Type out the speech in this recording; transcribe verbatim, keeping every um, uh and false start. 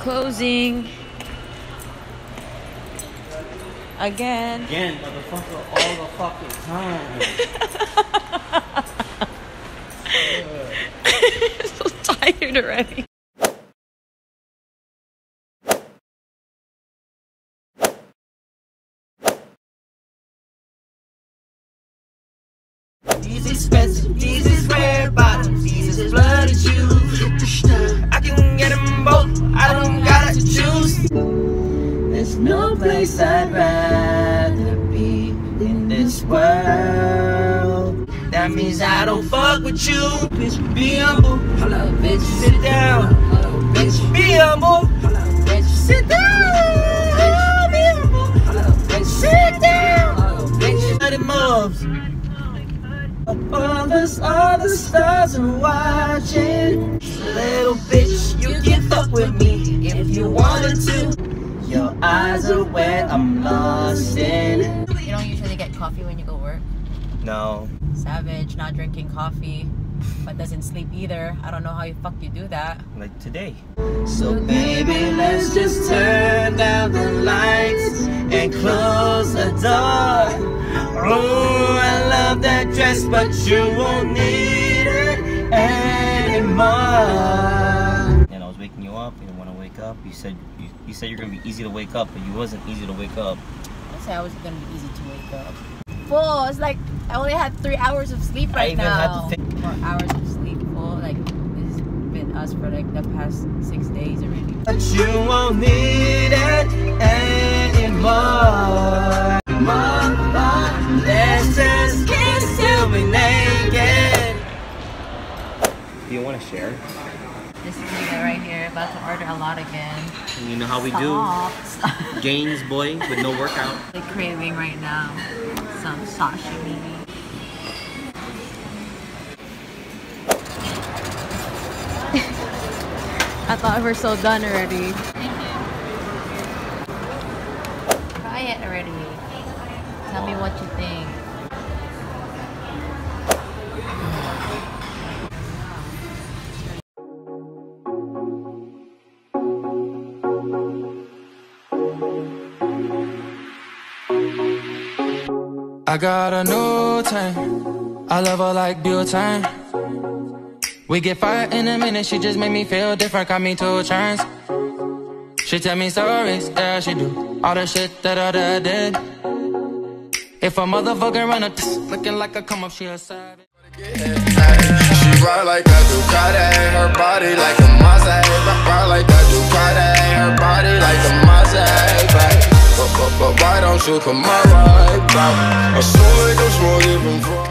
Closing. Again. Again, motherfucker, all the fucking time. I'm so tired already. These expensive, these is rare bottoms, these is bloody shoes. I can get them both, I don't gotta choose. There's no place I'd rather be in this world. That means I don't fuck with you. Bitch, be humble. Hello, bitch, sit down. Hello, bitch, be humble. Hello, bitch, sit down. Bitch, be humble. Hello, bitch, sit down. Hello, bitch, let it moves. Above us, all the stars are watching. Little bitch, you can fuck with me if you wanted to. Your eyes are wet, I'm lost in. You don't usually get coffee when you go work? No. Savage, not drinking coffee, but doesn't sleep either. I don't know how you fuck you do that. Like today. So baby, let's just turn down the lights and close the door. Oh, I love that dress, but you won't need it anymore. And I was waking you up, you didn't want to wake up. You said you, you said you're gonna be easy to wake up, but you wasn't easy to wake up. I didn't say I was gonna be easy to wake up. Full, it's like I only had three hours of sleep right I even now. had to think. Four hours of sleep, full. Like this has been us for like the past six days already. But you won't need it anymore. Mama, let's just kiss till we naked. Do you want to share? This nigga right here about to order a lot again. And you know how we Stop. do. Jane's boy with no workout. Like craving right now some sashimi. I thought we were so done already. Try it already. Tell me what you think. I got a new time. I love her like butane. We get fired in a minute, she just made me feel different, got me two turns. She tell me stories, yeah she do, all the shit that I did. If a motherfucker run up, looking like a come up, she a savage. She ride like a Ducati, her body like a Maserati. Ride like a Ducati, her body like a Maserati. But, but, but why don't you come my right back? I saw it, I'm smoking from